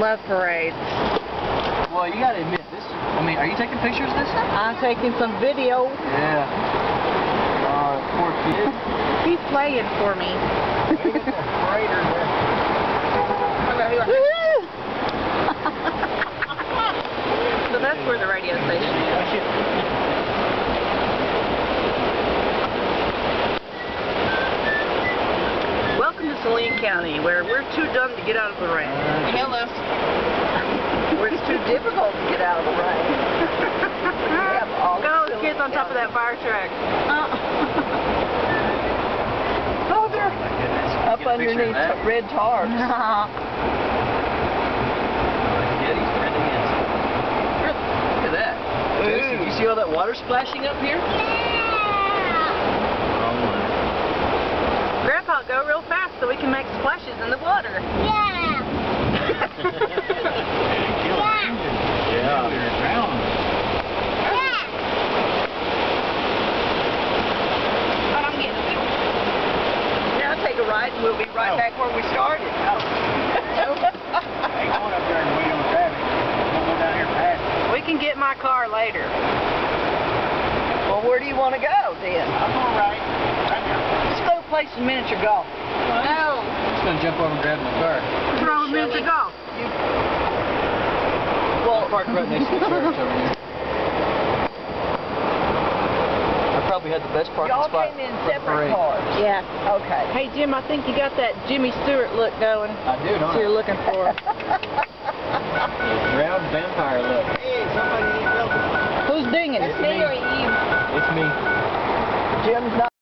Love parades. Well, you gotta admit, this, I mean, are you taking pictures of this? I'm taking some video. Yeah. Oh, poor kid. He's playing for me. So that's where the radio station is. Welcome to Saline County, where we're too dumb to get out of the rain. Hello. Where it's too difficult to get out of the rain. Go, the kids on top of that fire truck. Oh, they're up underneath red tarps. Look at that. Jason, you see all that water splashing up here? Grandpa, go real fast so we can make splashes in the water. Yeah. But I'm getting it. Now take a ride and we'll be right back where we started. Ain't going up there and wait on traffic. We'll go down here past. We can get my car later. Well, where do you want to go then? I'm all right. Right now. Let's go play some miniature golf. No. I'm just gonna jump over and grab my car. What's wrong with miniature golf? Well, park right next to the church over here. I probably had the best parking Y'all spot came in for the separate parade. cars. Yeah. Okay. Hey, Jim, I think you got that Jimmy Stewart look going. I do, don't So I? you're looking for. Round vampire look. Hey, somebody emailed me. Who's dinging it? That's me or you? It's me. Jim's not.